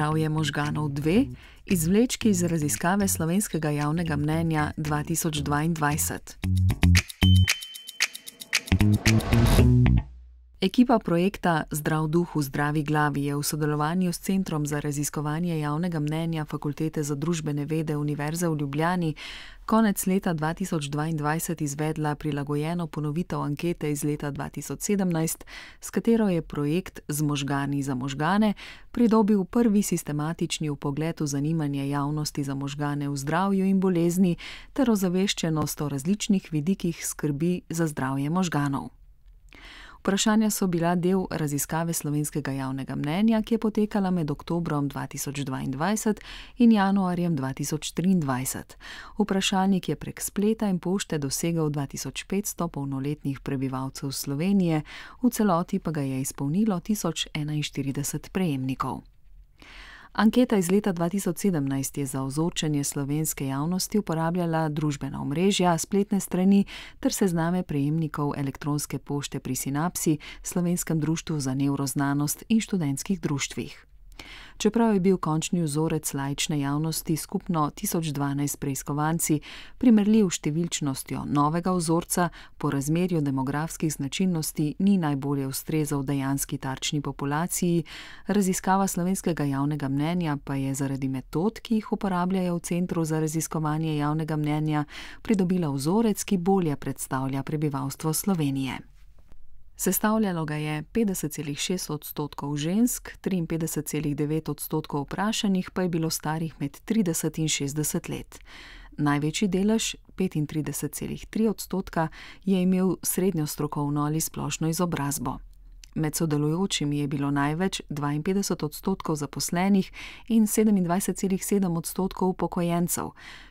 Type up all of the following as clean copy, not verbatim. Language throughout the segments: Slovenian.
Zdravje možganov 2, izvlečki iz raziskave slovenskega javnega mnenja 2022. Ekipa projekta Zdrav duh v zdravi glavi je v sodelovanju s Centrom za raziskovanje javnega mnenja Fakultete za družbene vede Univerze v Ljubljani konec leta 2022 izvedla prilagojeno ponovitev ankete iz leta 2017, s katero je projekt Z možgani za možgane pridobil prvi sistematični vpogled v zanimanje javnosti za možgane v zdravju in bolezni ter ozaveščenost o različnih vidikih skrbi za zdravje možganov. Vprašanja so bila del raziskave slovenskega javnega mnenja, ki je potekala med oktobrom 2022 in januarjem 2023. Vprašalnik je prek spleta in pošte dosegel 2500 polnoletnih prebivalcev Slovenije, v celoti pa ga je izpolnilo 1041 prejemnikov. Anketa iz leta 2017 je za ozorčenje slovenske javnosti uporabljala družbena omrežja, spletne strani ter sezname prejemnikov elektronske pošte pri Sinapsi, Slovenskem društvu za nevroznanost in študentskih društvih. Čeprav je bil končni vzorec laične javnosti skupno 1012 preiskovanci, primerljiv s številčnostjo novega vzorca, po razmerju demografskih značilnosti ni najbolje ustrezal dejanski tarčni populaciji, raziskava slovenskega javnega mnenja pa je zaradi metod, ki jih uporabljajo v Centru za raziskovanje javnega mnenja, pridobila vzorec, ki bolje predstavlja prebivalstvo Slovenije. Sestavljalo ga je 50,6% žensk, 53,9% vprašanih pa je bilo starih med 30 in 60 let. Največji delež, 35,3%, je imel srednjo strokovno ali splošno izobrazbo. Med sodelujočimi je bilo največ 52% zaposlenih in 27,7% upokojencev,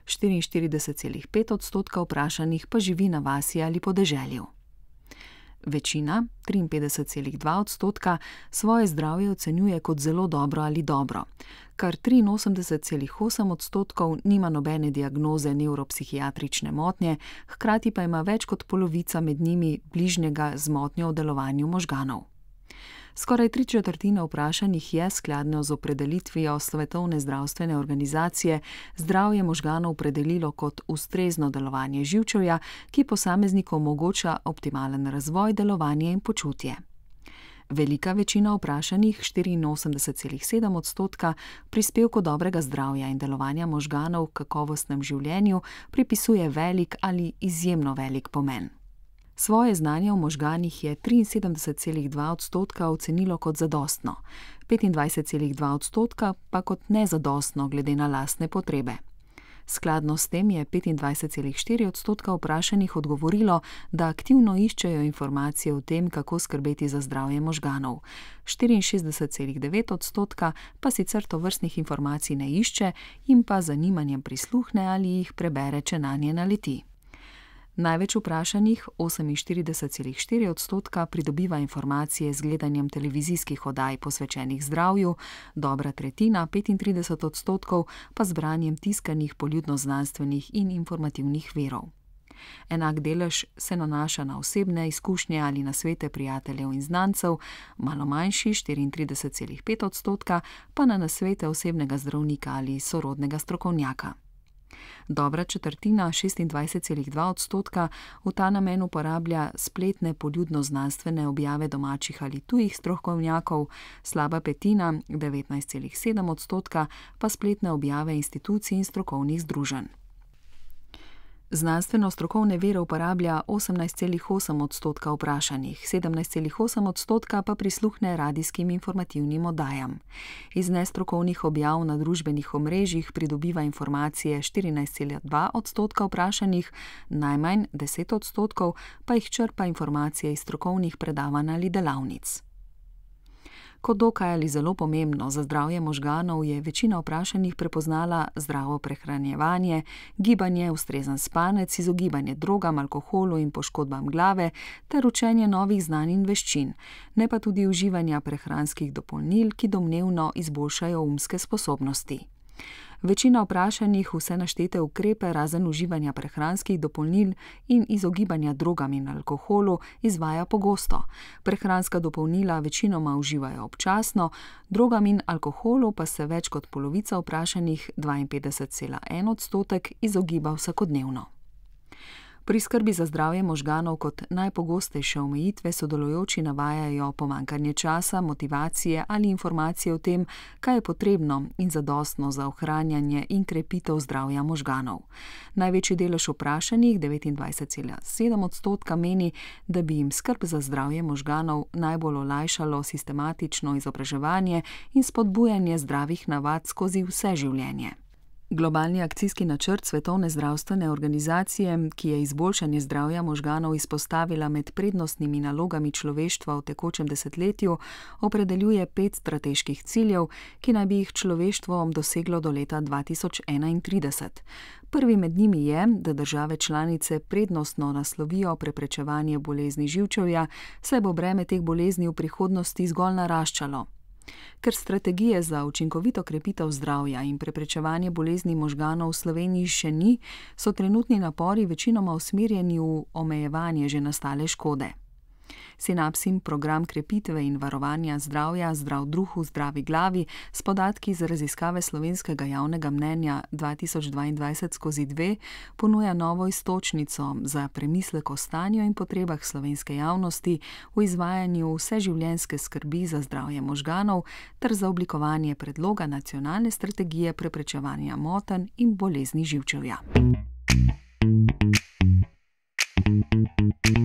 44,5% vprašanih pa živi na vasi ali podeželju. Večina, 53,2%, svoje zdravje ocenjuje kot zelo dobro ali dobro. Kar 83,8% nima nobene diagnoze nevropsihiatrične motnje, hkrati pa ima več kot polovica med njimi bližnjega z motnjo v delovanju možganov. Skoraj 3/4 vprašanih je skladno z opredelitvijo Svetovne zdravstvene organizacije zdravje možganov opredelilo kot ustrezno delovanje živčevja, ki posamezniku omogoča optimalen razvoj, delovanje in počutje. Velika večina vprašanih, 84,7%, prispevku dobrega zdravja in delovanja možganov v kakovostnem življenju pripisuje velik ali izjemno velik pomen. Svoje znanje o možganih je 73,2% ocenilo kot zadostno, 25,2% pa kot nezadostno glede na lastne potrebe. Skladno s tem je 25,4% vprašanih odgovorilo, da aktivno iščejo informacije o tem, kako skrbeti za zdravje možganov. 64,9% pa sicer tovrstnih informacij ne išče in pa z zanimanjem prisluhne ali jih prebere, če nanje naleti. Največ vprašanih, 48,4%, pridobiva informacije z gledanjem televizijskih oddaj posvečenih zdravju, dobra tretjina, 35%, pa z branjem tiskanih poljudnoznanstvenih in informativnih virov. Enak delež se nanaša na osebne izkušnje ali nasvete prijateljev in znancev, malo manjši, 34,5%, pa na nasvete osebnega zdravnika ali sorodnega strokovnjaka. Dobra četrtina, 26,2%, v ta namen uporablja spletne poljudnoznanstvene objave domačih ali tujih strokovnjakov, slaba petina, 19,7%, pa spletne objave institucij in strokovnih združenj. Znanstveno-strokovne vire uporablja 18,8% vprašanih, 17,8% pa prisluhne radijskim informativnim oddajam. Iz nestrokovnih objav na družbenih omrežjih pridobiva informacije 14,2% vprašanih, najmanj 10% pa jih črpa informacije iz strokovnih predavanj ali delavnic. Kot dokaj ali zelo pomembno za zdravje možganov je večina vprašanih prepoznala zdravo prehranjevanje, gibanje, ustrezen spanec, izogibanje drogam, alkoholu in poškodbam glave ter učenje novih znanj in veščin, ne pa tudi uživanja prehranskih dopolnil, ki domnevno izboljšajo umske sposobnosti. Večina vprašanih vse naštete ukrepe razen uživanja prehranskih dopolnil in izogibanja drogam in alkoholu izvaja pogosto. Prehranska dopolnila večinoma uživajo občasno, drogam in alkoholu pa se več kot polovica vprašanih, 52,1%, izogiba vsakodnevno. Pri skrbi za zdravje možganov kot najpogostejše omejitve sodelujoči navajajo pomanjkanje časa, motivacije ali informacije o tem, kaj je potrebno in zadostno za ohranjanje in krepitev zdravja možganov. Največji delež vprašanih, 29,7%, meni, da bi jim skrb za zdravje možganov najbolj olajšalo sistematično izobraževanje in spodbujanje zdravih navad skozi vse življenje. Globalni akcijski načrt Svetovne zdravstvene organizacije, ki je izboljšanje zdravja možganov izpostavila med prednostnimi nalogami človeštva v tekočem desetletju, opredeljuje 5 strateških ciljev, ki naj bi jih človeštvo doseglo do leta 2031. Prvi med njimi je, da države članice prednostno naslovijo preprečevanje bolezni živčevja, saj bo breme teh bolezni v prihodnosti zgolj naraščalo. Ker strategije za učinkovito krepitev zdravja in preprečevanje bolezni možganov v Sloveniji še ni, so trenutni napori večinoma usmerjeni v omejevanje že nastale škode. Synapsin program krepitve in varovanja zdravja Zdrav duhu, zdravi glavi s podatki iz raziskave slovenskega javnega mnenja 2022/2 ponuja novo iztočnico za premislek o stanju in potrebah slovenske javnosti v izvajanju vseživljenjske skrbi za zdravje možganov ter za oblikovanje predloga nacionalne strategije preprečevanja motenj in bolezni živčevja.